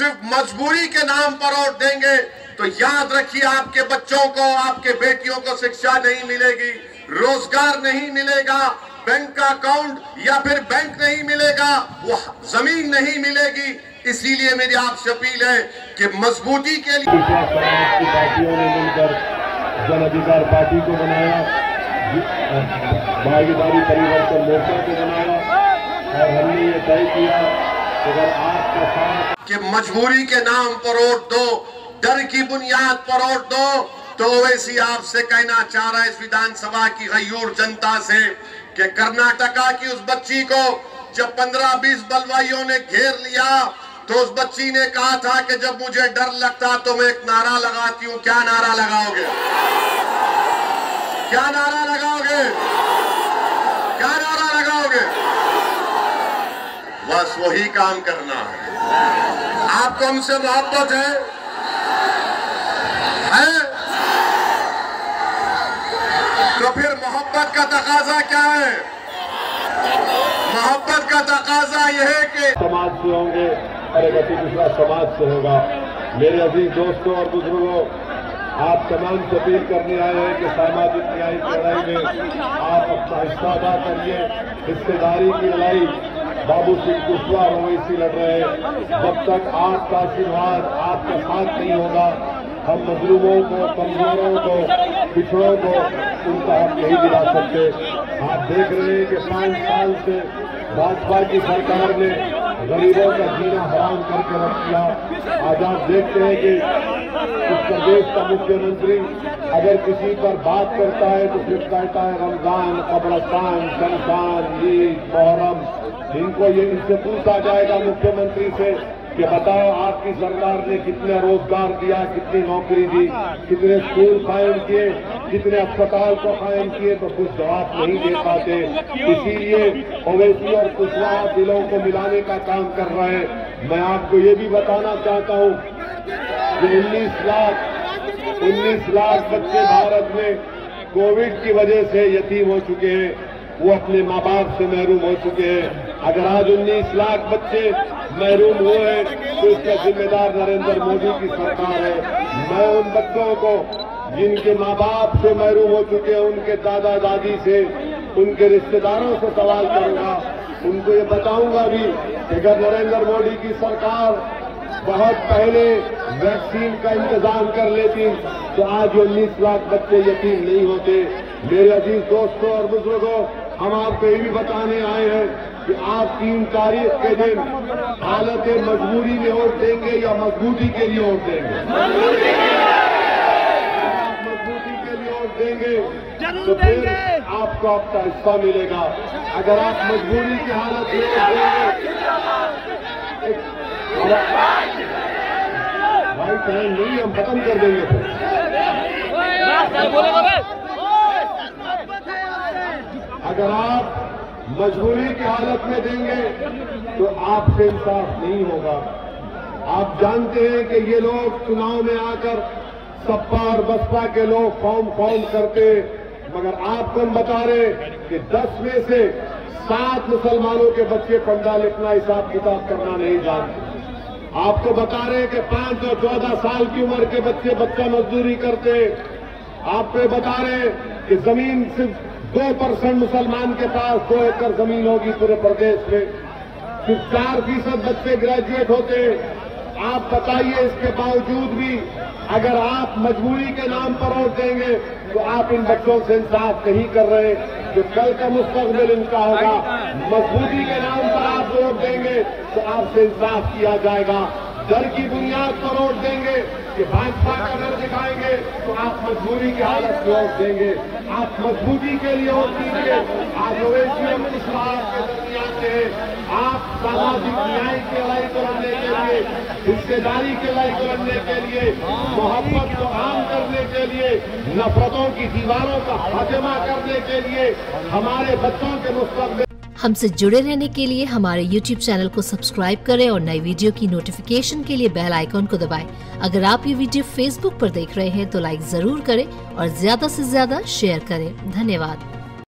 सिर्फ मजबूरी के नाम पर वोट देंगे तो याद रखिए आपके बच्चों को, आपके बेटियों को शिक्षा नहीं मिलेगी, रोजगार नहीं मिलेगा, बैंक का अकाउंट या फिर बैंक नहीं मिलेगा, वो जमीन नहीं मिलेगी। इसीलिए मेरी आपसे अपील है कि मजबूती के लिए समाज की पार्टियों ने मिलकर जन अधिकार पार्टी को बनाया, भागीदारी परिवर्तन मोर्चा को बनाया और हमने ये तय किया कि अगर आपका साथ कि मजबूरी के नाम पर वोट दो, डर की बुनियाद पर वोट दो, तो ओवैसी आपसे कहना चाह रहा है इस विधानसभा की गयूर जनता से कि कर्नाटका की उस बच्ची को जब 15-20 बलवाइयों ने घेर लिया तो उस बच्ची ने कहा था कि जब मुझे डर लगता तो मैं एक नारा लगाती हूँ। क्या नारा लगाओगे? क्या नारा लगाओगे? क्या नारा लगाओगे? बस वही काम करना है। आपको हमसे मोहब्बत है? तो फिर मोहब्बत का तकाजा क्या है? मोहब्बत का तकाजा यह है कि समाज से होंगे और एक अति दूसरा समाज से होगा। मेरे अजीज दोस्तों और बुजुर्गों, आप तमाम से अपील करने आए हैं कि सामाजिक न्याय की लड़ाई में आप अपना हिस्सा अदा करिए। हिस्सेदारी की लड़ाई बाबू सिंह कुशवाहा और ओवैसी लड़ रहे हैं। जब तक आपका आशीर्वाद, आपका साथ नहीं होगा, हम मजलूमों को, कमजोरों को, पिछड़ों को उनका हक नहीं दिला सकते। आप देख रहे हैं कि 5 साल से भाजपा की सरकार ने गरीबों का जीना हराम करके रख दिया। आज आप देखते हैं कि इस प्रदेश का मुख्यमंत्री अगर किसी पर बात करता है तो फिर कहता है रमजान, कब्रस्तान, शमशान, ईद, मोहर्रम। इनसे पूछा जाएगा मुख्यमंत्री से कि बताओ आपकी सरकार ने कितने रोजगार दिया, कितनी नौकरी दी, कितने स्कूल कायम किए, कितने अस्पताल को कायम किए, तो कुछ जवाब नहीं दे पाते। इसीलिए ओवैसी और कुशवाहा दिलों को मिलाने का काम कर रहे हैं। मैं आपको ये भी बताना चाहता हूँ कि 19 लाख बच्चे भारत में कोविड की वजह से यतीम हो चुके हैं, वो अपने माँ बाप से महरूम हो चुके हैं। अगर आज 19 लाख बच्चे महरूम हुए हैं तो इसका जिम्मेदार नरेंद्र मोदी की सरकार है। मैं उन बच्चों को जिनके माँ बाप से महरूम हो चुके हैं, उनके दादा दादी से, उनके रिश्तेदारों से सवाल करूंगा, उनको ये बताऊंगा भी कि अगर नरेंद्र मोदी की सरकार बहुत पहले वैक्सीन का इंतजाम कर लेती तो आज 19 लाख बच्चे यतीम नहीं होते। मेरे अजीज दोस्तों और बुजुर्गों, हम आपको ये भी बताने आए हैं कि आप 3 तारीख के दिन हालत मजबूरी में वोट देंगे या मजबूती के लिए वोट देंगे? मजबूती के लिए वोट देंगे तो फिर आपको आपका हिस्सा मिलेगा। अगर आप मजबूरी की हालत में भाई टाइम नहीं, हम खत्म कर देंगे फिर। अगर आप मजबूरी की हालत में देंगे तो आपसे इंसाफ नहीं होगा। आप जानते हैं कि ये लोग चुनाव में आकर सपा और बसपा के लोग फॉर्म करते, मगर आपको हम बता रहे कि 10 में से 7 मुसलमानों के बच्चे पंडा लिखना, हिसाब किताब करना नहीं जानते। आपको बता रहे कि 5 और 14 साल की उम्र के बच्चे बच्चा मजदूरी करते। आपको बता रहे कि जमीन सिर्फ 2% मुसलमान के पास 2 एकड़ जमीन होगी पूरे प्रदेश में, सिर्फ 4% बच्चे ग्रेजुएट होते। आप बताइए, इसके बावजूद भी अगर आप मजबूरी के नाम पर वोट देंगे तो आप इन बच्चों से इंसाफ नहीं कर रहे, जो कल का मुस्तकबिल इनका होगा। मजबूती के नाम पर आप वोट देंगे तो आपसे इंसाफ किया जाएगा। डर की बुनियाद पर वोट देंगे कि भाजपा का डर दिखाएंगे तो आप मजबूरी की हालत में वोट देंगे। आप मजबूती के लिए वोट दीजिए। आज ओवैसी और कुशवाहा के दरमियान से आप सामाजिक न्याय की लड़ाई को लड़ने के लिए, हिस्सेदारी की लड़ाई को लड़ने के लिए, मोहब्बत को आम करने के लिए, नफरतों की दीवारों का खात्मा करने के लिए, हमारे बच्चों के मुस्तकबिल। हमसे जुड़े रहने के लिए हमारे YouTube चैनल को सब्सक्राइब करें और नई वीडियो की नोटिफिकेशन के लिए बेल आइकॉन को दबाएं। अगर आप ये वीडियो Facebook पर देख रहे हैं तो लाइक जरूर करें और ज्यादा से ज्यादा शेयर करें। धन्यवाद।